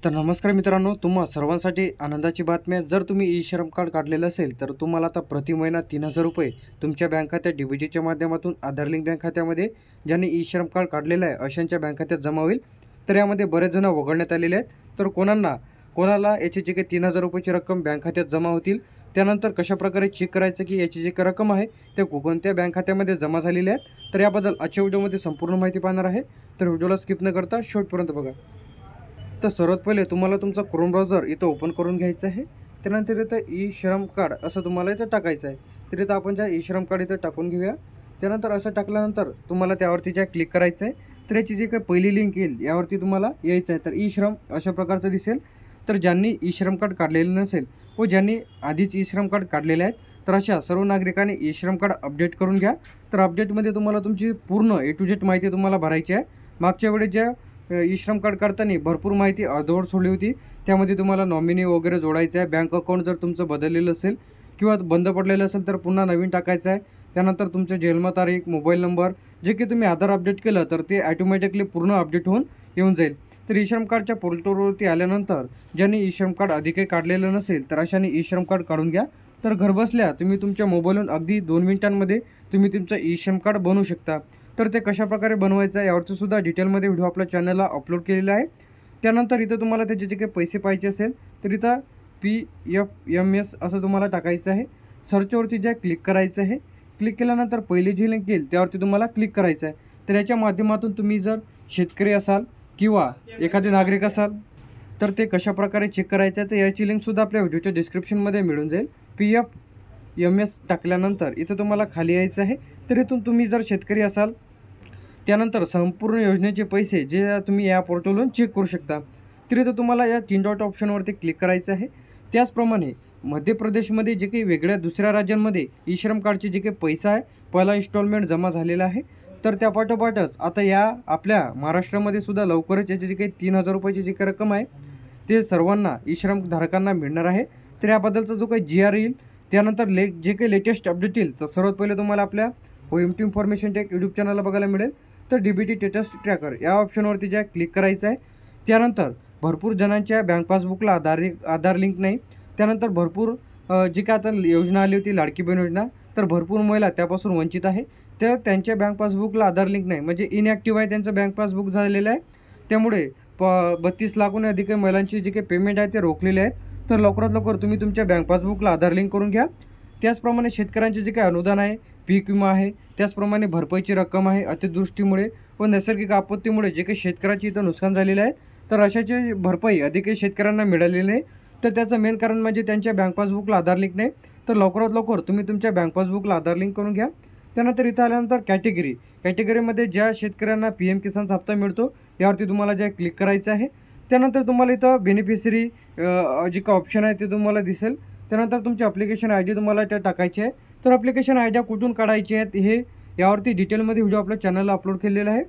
तर नमस्कार मित्रांनो, तुम्हा सर्वांसाठी आनंदाची बातमी आहे. जर तुम्ही ई श्रम कार्ड काढलेलं असेल तर तुम्हाला आता प्रति महिना 3,000 रुपये तुमच्या बँक खात्यात डी-बी-टीच्या माध्यमातून आधार लिंक बँक खात्यामध्ये ज्यांनी ई श्रम कार्ड काढलेलं आहे अशांच्या बँक खात्यात जमा होईल. तर यामध्ये बरेच जण वगळण्यात आलेले आहेत. तर कोणाला याची जी काही 3,000 रुपयाची रक्कम बँक खात्यात जमा होतील, त्यानंतर कशाप्रकारे चेक करायचं की याची जी काही रक्कम आहे ते कोणत्या बँक खात्यामध्ये जमा झालेली आहेत, तर याबद्दल आजच्या व्हिडिओमध्ये संपूर्ण माहिती पाहणार आहे. तर व्हिडिओला स्किप न करता शेवटपर्यंत बघा. तर सर्वात पहिले तुम्हाला तुमचा क्रोम ब्राउझर इथं ओपन करून घ्यायचं आहे. त्यानंतर इथं ई श्रम कार्ड असं तुम्हाला इथं टाकायचं आहे. तर इथं आपण ज्या ई श्रम कार्ड इथं टाकून घेऊया. त्यानंतर असं टाकल्यानंतर तुम्हाला त्यावरती ज्या क्लिक करायचं आहे, तर याची जी काही पहिली लिंक येईल यावरती तुम्हाला यायचं आहे. तर ई श्रम अशा प्रकारचं दिसेल. तर ज्यांनी ई श्रम कार्ड काढलेलं नसेल व ज्यांनी आधीच ई श्रम कार्ड काढलेले आहेत, तर अशा सर्व नागरिकांनी ई श्रम कार्ड अपडेट करून घ्या. तर अपडेटमध्ये तुम्हाला तुमची पूर्ण ए टू झेड माहिती तुम्हाला भरायची आहे. मागच्या वेळेस ज्या ई श्रम कार्ड काढताना भरपूर माहिती अर्धवट सोडली होती. त्यामध्ये तुम्हाला नॉमिनी वगैरे जोडायचं आहे. बँक अकाउंट जर तुमचं बदललेलं असेल किंवा बंद पडलेलं असेल तर पुन्हा नवीन टाकायचं आहे. त्यानंतर तुमचं जन्मतारीख, मोबाईल नंबर जे की तुम्ही आधार अपडेट केलं तर ते ॲटोमॅटिकली पूर्ण अपडेट होऊन येऊन जाईल. तर ई श्रम कार्डच्या पोर्टलवरती आल्यानंतर ज्यांनी ई श्रम कार्ड आधी काही काढलेलं नसेल तर अशाने ई श्रम कार्ड काढून घ्या. तर घरबसल्या तुम्ही तुमच्या मोबाईलवरून अगदी 2 मिनिटांमध्ये तुम्ही तुमचं ई श्रम कार्ड बनवू शकता. तर ते कशाप्रकारे बनवायचं आहे यावरचं सुद्धा डिटेलमध्ये व्हिडिओ आपल्या चॅनलला अपलोड केलेला आहे. त्यानंतर इथं तुम्हाला त्याचे जे काही पैसे पाहिजे असेल तर इथं PFMS असं तुम्हाला टाकायचं आहे. सर्चवरती ज्या क्लिक करायचं आहे. क्लिक केल्यानंतर पहिली जी लिंक येईल त्यावरती तुम्हाला क्लिक करायचं आहे. तर याच्या माध्यमातून तुम्ही जर शेतकरी असाल किंवा एखादे नागरिक असाल तर ते कशाप्रकारे चेक करायचं आहे तर याची लिंकसुद्धा आपल्या व्हिडिओच्या डिस्क्रिप्शनमध्ये मिळून जाईल. PFMS टाकल्यानंतर इथं तुम्हाला खाली यायचं आहे. तर इथून तुम्ही जर शेतकरी असाल त्यानंतर संपूर्ण योजनेचे पैसे जे तुम्ही या पोर्टलवरून चेक करू शकता. तर इथं तुम्हाला या 3 डॉट ऑप्शनवरती क्लिक करायचं आहे. त्याचप्रमाणे मध्य प्रदेशमध्ये जे काही वेगळ्या दुसऱ्या राज्यांमध्ये ई श्रम कार्डचे जे काही पैसा आहे पहिला इन्स्टॉलमेंट जमा झालेला आहे. तर त्यापाठोपाठच आता या आपल्या महाराष्ट्रामध्ये सुद्धा लवकरच याची जी काही 3,000 रुपयाची जी काही रक्कम आहे ते सर्वांना ई श्रम धारकांना मिळणार आहे. तर याबद्दलचा जो काही GR येईल त्यानंतर जे काही लेटेस्ट अपडेट येईल तर सर्वात पहिले तुम्हाला आपल्या OMT इन्फॉर्मेशन टेक यूट्यूब चॅनलला बघायला मिळेल. तर DBT स्टेटस ट्रॅकर या ऑप्शनवरती ज्या क्लिक करायचं आहे. त्यानंतर भरपूर जणांच्या बँक पासबुकला आधार लिंक नाही. त्यानंतर भरपूर जी काय आता योजना आली होती लाडकी बहीण योजना, तर भरपूर महिला त्यापासून वंचित आहे. तर त्यांच्या बँक पासबुकला आधार लिंक नाही म्हणजे इनॲक्टिव्ह आहे त्यांचं बँक पासबुक झालेलं आहे. त्यामुळे 32 लाखहून अधिक महिलांची जी काही पेमेंट आहे ते रोखलेले आहेत. तर लवकरात लवकर तुम्ही तुमच्या बँक पासबुकला आधार लिंक करून घ्या. त्याचप्रमाणे शेतकऱ्यांचे जे काही अनुदान आहे, पीक विमा आहे, त्याचप्रमाणे भरपाईची रक्कम आहे, अतिवृष्टीमुळे व नैसर्गिक आपत्तीमुळे जे काही शेतकऱ्याचे इथं नुकसान झालेले आहे तर अशाची भरपाई अधिकही शेतकऱ्यांना मिळालेली नाही. तर त्याचं मेन कारण म्हणजे त्यांच्या बँक पासबुकला आधार लिंक नाही. तर लवकरात लवकर तुम्ही तुमच्या बँक पासबुकला आधार लिंक करून घ्या. त्यानंतर इथं आल्यानंतर कॅटेगरीमध्ये ज्या शेतकऱ्यांना PM किसानचा हप्ता मिळतो यावरती तुम्हाला जे क्लिक करायचं आहे. त्यानंतर तुम्हाला इथं बेनिफिशरी जे का ऑप्शन आहे ते तुम्हाला दिसेल. त्यानंतर तुमची ॲप्लिकेशन ID तुम्हाला त्या टाकायची आहे. तर ॲप्लिकेशन ID कुठून काढायची आहेत हे यावरती डिटेलमध्ये व्हिडिओ आपल्या चॅनलला अपलोड केलेला आहे.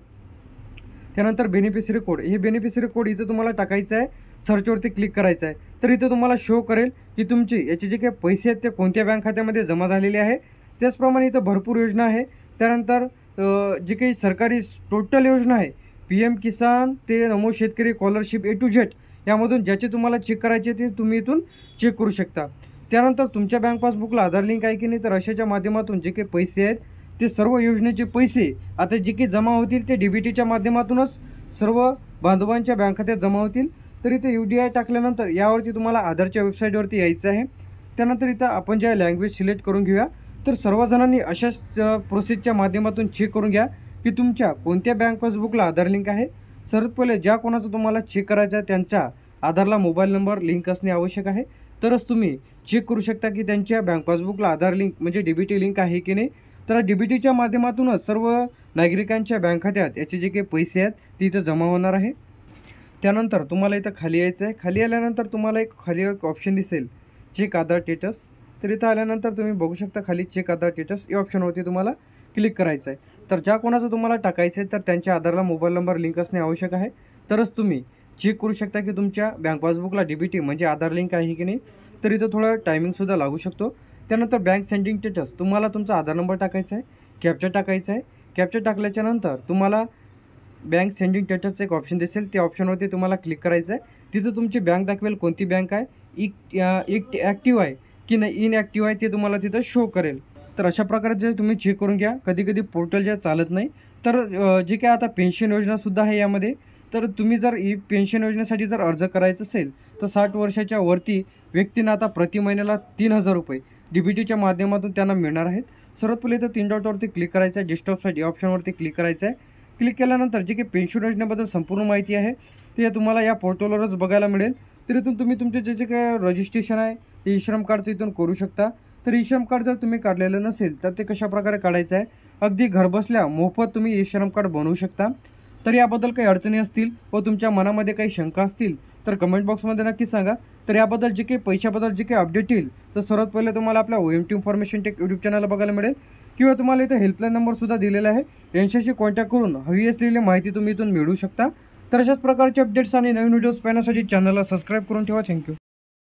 त्यानंतर बेनिफिशरी कोड, हे बेनिफिशरी कोड इथं तुम्हाला टाकायचं आहे. सर्चवरती क्लिक करायचं आहे. तर इथं तुम्हाला शो करेल की तुमची याचे जे काही पैसे आहेत ते कोणत्या बँक खात्यामध्ये जमा झालेले आहे. त्याचप्रमाणे इथं भरपूर योजना आहे. त्यानंतर जी काही सरकारी टोटल योजना आहे PM किसान ते नमो शेतकरी स्कॉलरशिप A to Z यामधून ज्याचे तुम्हाला चेक करायचे ते तुम्ही इथून चेक करू शकता. त्यानंतर तुमच्या बँक पासबुकला आधार लिंक आहे की नाही तर अशाच्या माध्यमातून जे काही पैसे आहेत ते सर्व योजनेचे पैसे आता जे काही जमा होतील ते DBTच्या माध्यमातूनच सर्व बांधवांच्या बँक खात्यात जमा होतील. तर इथे UDI टाकल्यानंतर यावरती तुम्हाला आधारच्या वेबसाईटवरती यायचं आहे. त्यानंतर इथं आपण ज्या लँग्वेज सिलेक्ट करून घेऊया. तर सर्वजणांनी अशाच प्रोसेसच्या माध्यमातून चेक करून घ्या की तुमच्या कोणत्या बँक पासबुकला आधार लिंक आहे. सर्वात पहिले ज्या कोणाचं तुम्हाला चेक करायचं आहे त्यांच्या आधारला मोबाईल नंबर लिंक असणे आवश्यक आहे. तरच तुम्ही चेक करू शकता की त्यांच्या बँक पासबुकला आधार लिंक म्हणजे DBT लिंक आहे की नाही. तर DBTच्या माध्यमातूनच सर्व नागरिकांच्या बँक खात्यात याचे जे काही पैसे आहेत ते इथं जमा होणार आहे. त्यानंतर तुम्हाला इथं खाली यायचं आहे. खाली आल्यानंतर तुम्हाला खाली एक ऑप्शन दिसेल चेक आधार स्टेटस. तर इथं आल्यानंतर तुम्ही बघू शकता खाली चेक आधार स्टेटस या ऑप्शनवरती तुम्हाला क्लिक करायचं आहे. तर ज्या कोणाचं तुम्हाला टाकायचं आहे तर त्यांच्या आधारला मोबाईल नंबर लिंक असणे आवश्यक आहे. तरच तुम्ही चेक करू शकता की तुमच्या बँक पासबुकला DBT म्हणजे आधार लिंक आहे की नाही. तर इथं थोडं टायमिंगसुद्धा लागू शकतो. त्यानंतर बँक सेंडिंग स्टेटस तुम्हाला तुमचा आधार नंबर टाकायचा आहे, कॅप्चा टाकायचा आहे. कॅप्चा टाकल्याच्यानंतर तुम्हाला बँक सेंडिंग स्टेटसचं एक ऑप्शन दिसेल, त्या ऑप्शनवरती तुम्हाला क्लिक करायचं आहे. तिथं तुमची बँक दाखवेल कोणती बँक आहे, एक ॲक्टिव्ह आहे की नाही इनॲक्टिव्ह आहे ते तुम्हाला तिथं शो करेल. तर अशा प्रकारे जे तुम्ही चेक करून घ्या. कधी-कधी पोर्टल जे चालत नाही. तर जे काही आता पेन्शन योजनासुद्धा आहे यामध्ये. तर तुम्ही जर ही पेन्शन योजनेसाठी जर अर्ज करायचं असेल, तर 60 वर्षाच्या वरती व्यक्तींना आता प्रति महिन्याला ₹3000 डी-बी-टीच्या माध्यमातून त्यांना मिळणार आहेत. सर्वात पहिले तर 3 डॉटवरती क्लिक करायचं आहे. डेस्कटॉपसाठी ऑप्शनवरती क्लिक करायचं आहे. क्लिक केल्यानंतर जे काही पेन्शन योजनेबद्दल संपूर्ण माहिती आहे, ते तुम्हाला या पोर्टलवरच बघायला मिळेल. तर इथून तुम्ही तुमचे जे काही रजिस्ट्रेशन आहे, ते ई-श्रम कार्डचं इथून करू शकता. तर ई-श्रम कार्ड जर तुम्ही काढलेलं नसेल, तर ते कशाप्रकारे काढायचं आहे, अगदी घरबसल्या मोफत तुम्ही ई-श्रम कार्ड बनवू शकता. तर याबद्दल काही अडचणी असतील व तुमच्या मनामध्ये काही शंका असतील, तर कमेंट बॉक्समध्ये नक्की सांगा. तर याबद्दल जे काही पैशाबद्दल जे काही अपडेट येईल, तर सर्वात पहिले तुम्हाला आपल्या OMT इन्फॉर्मेशन टेक यूट्यूब चॅनलला बघायला मिळेल किंवा तुम्हाला इथं हेल्पलाईन नंबरसुद्धा दिलेला आहे. यांच्याशी कॉन्टॅक्ट करून हवी असलेली माहिती तुम्ही इथून मिळवू शकता. तर अशाच प्रकारचे अपडेट्स आणि नवीन व्हिडिओज पाहण्यासाठी चॅनलला सबस्क्राईब करून ठेवा. थँक्यू.